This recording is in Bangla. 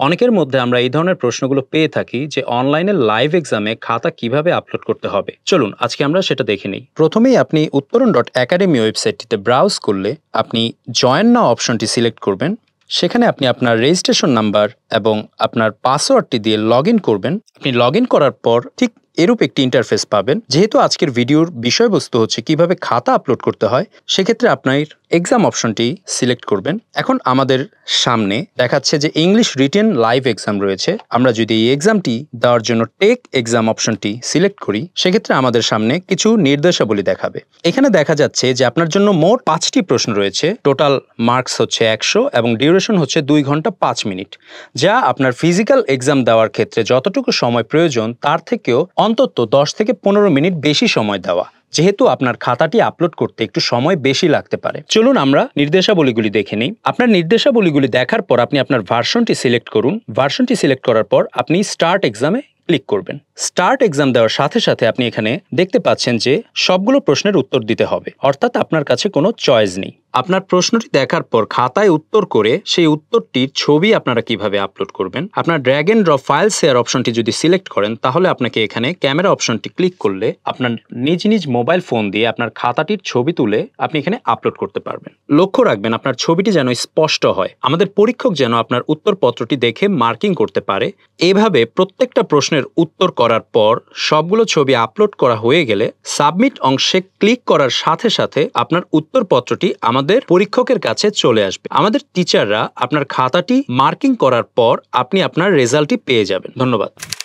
অনেকের মধ্যে আমরা এই ধরনের প্রশ্নগুলো পেয়ে থাকি যে অনলাইনে লাইভ এক্সামে খাতা কিভাবে আপলোড করতে হবে। চলুন আজকে আমরা সেটা দেখে নিই। প্রথমেই আপনি উত্তরণ.একাডেমি ওয়েবসাইটটিতে ব্রাউজ করলে আপনি জয়েন নাও অপশনটি সিলেক্ট করবেন। সেখানে আপনি আপনার রেজিস্ট্রেশন নাম্বার এবং আপনার পাসওয়ার্ডটি দিয়ে লগ ইন করবেন। আপনি লগ ইন করার পর ঠিক এরূপ একটি ইন্টারফেস পাবেন। যেহেতু আজকের ভিডিওর বিষয়বস্তু হচ্ছে কিভাবে খাতা আপলোড করতে হয়, সেক্ষেত্রে আপনার এক্সাম অপশনটি সিলেক্ট করবেন। এখন আমাদের সামনে দেখাচ্ছে যে ইংলিশ রিটেন লাইভ এক্সাম রয়েছে। আমরা যদি এই এক্সামটি দেওয়ার জন্য টেক এক্সাম অপশনটি সিলেক্ট করি, সেক্ষেত্রে আমাদের সামনে কিছু নির্দেশাবলী দেখাবে। এখানে দেখা যাচ্ছে যে আপনার জন্য মোট 5টি প্রশ্ন রয়েছে। টোটাল মার্কস হচ্ছে 100 এবং ডিউরেশন হচ্ছে 2 ঘন্টা 5 মিনিট, যা আপনার ফিজিক্যাল এক্সাম দেওয়ার ক্ষেত্রে যতটুকু সময় প্রয়োজন তার থেকেও অন্তত 10 থেকে 15 মিনিট বেশি সময় দেওয়া, যেহেতু আপনার খাতাটি আপলোড করতে একটু সময় বেশি লাগতে পারে। চলুন আমরা নির্দেশাবলীগুলি দেখে নিই। আপনার নির্দেশাবলীগুলি দেখার পর আপনি আপনার ভার্সনটি সিলেক্ট করুন। ভার্সনটি সিলেক্ট করার পর আপনি স্টার্ট এক্সামে ক্লিক করবেন। স্টার্ট এক্সাম দেওয়ার সাথে সাথে আপনি এখানে দেখতে পাচ্ছেন যে সবগুলো প্রশ্নের উত্তর দিতে হবে, অর্থাৎ আপনার কাছে কোনো চয়েস নেই। আপনার প্রশ্নটি দেখার পর খাতায় উত্তর করে সেই উত্তরটির ছবি আপনারা কিভাবে আপলোড করবেন, আপনার drag and drop file share অপশনটি যদি সিলেক্ট করেন, তাহলে আপনাকে এখানে ক্যামেরা অপশনটি ক্লিক করলে আপনার নিজ মোবাইল ফোন দিয়ে আপনার খাতাটির ছবি তুলে আপনি এখানে আপলোড করতে পারবেন। লক্ষ্য রাখবেন আপনার ছবিটি যেন স্পষ্ট হয়। আমাদের পরীক্ষক যেন আপনার উত্তরপত্রটি দেখে মার্কিং করতে পারে। এভাবে প্রত্যেকটা প্রশ্নের উত্তর করার পর সবগুলো ছবি আপলোড করা হয়ে গেলে সাবমিট অংশে ক্লিক করার সাথে সাথে আপনার উত্তরপত্রটি আমাদের পরীক্ষকের কাছে চলে আসবে। আমাদের টিচাররা আপনার খাতাটি মার্কিং করার পর আপনি আপনার রেজাল্টটি পেয়ে যাবেন। ধন্যবাদ।